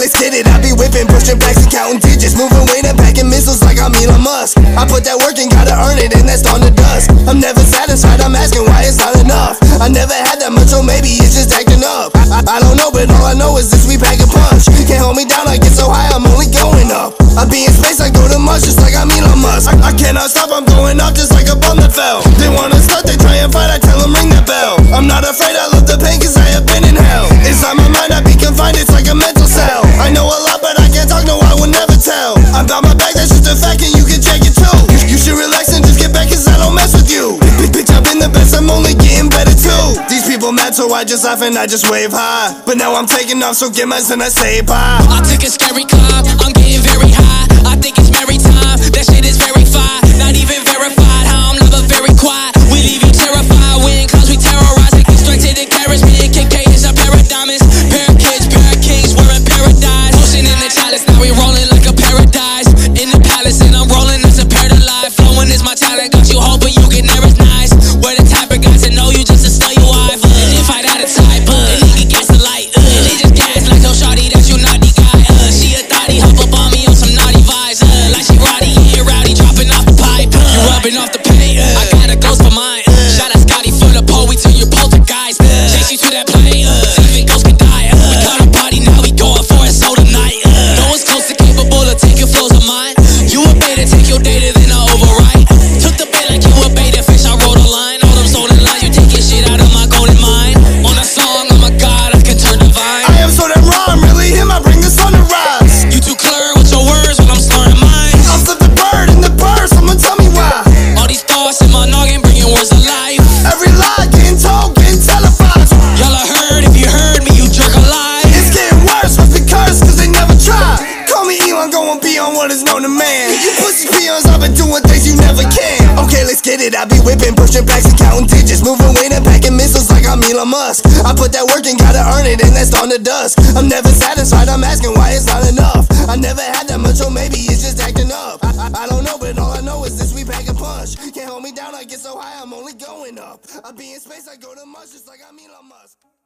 let's get it. I be whipping, pushing packs and counting digits, moving weight and packing missiles like I'm ELON Musk. I put that work and gotta earn it, and that's on the dust. I'm never satisfied, I'm asking why it's not enough. I never had that much, so maybe it's just acting up. I don't know, but all I know is this, we pack a punch. Can't hold me down, I get so high, I'm only going up. I be in space, I go to Mars just like I'm ELON Musk. I cannot stop, I'm going up just like a bomb that fell. They wanna start, they try and fight, I tell them ring that bell. I'm not afraid, I love the pain cause I have been in hell. Inside my mind, I be confined, it's like a mental cell. I know a lot, but I can't talk, no, I will never tell. I'm about my back, that's just a fact, and you can check it too. You should relax and just get back cause I don't mess with you. Bitch, I've been the best, I'm only getting better too. These people mad, so I just laugh and I just wave high. But now I'm taking off, so get mine and I say bye. I took a scary climb, I'm getting very high. I think it's merry time, that shit is verified. Not even verified, how I'm never very quiet. We leave you terrified, when cause we terrorize. Like straight to the carriage, me and KK is a pair of diamonds. Pair of kids, pair of kings, we're in paradise. Motion in the chalice, now we rolling like a paradise. In the palace and I'm rolling as a pair to life. Flowing is my talent, got you hoping you get there is nice. We're the type of guys to know you just to stay your wife. And if I had a type, and he can gas the light, and they just gas like so shawty that you naughty guy. She a thotty, hop up on me on some naughty vibes. Like she roddy, yeah, rowdy, dropping off the pipe. You rubbing off the paint, I got a ghost for mine. Shout out Scotty for the pole, we turn your poltergeist. Chase you to that plane, even ghosts can die. We caught a party, now we going for it, so tonight. No one's close to capable of taking flows of mine. You a beta, take your data, then I overwrite. Took the bait like you a beta fish, I wrote a line. All them stolen lines, you taking shit out of my golden mind. On a song, oh my god, I can turn divine. I am so damn raw, I'm really him, I bring the sun to rise. You too clear with your words when I'm slurring mine. I'll flip the bird in the bird, someone tell me why. All these thoughts in my noggin bringing words to life. Every lie getting told, getting televised. Y'all are heard, if you heard me, you jerk alive. It's getting worse, must be cursed cause they never tried. Call me Elon, go and be on what is known to man. You pussy peons, I've been doing things you never can. Okay, let's get it, I be whipping, pushing packs and counting digits, moving weight and packing missiles like I'm Elon Musk. I put that work and gotta earn it, and that's on the dust. I'm never satisfied, I'm asking why it's not enough. I never had that much, so maybe it's just acting up. I don't know, but all I know is this, we pack a punch. Can't hold me down, I get so high, I'm only going up. I be in space, I go to Mars just like I'm Elon Musk.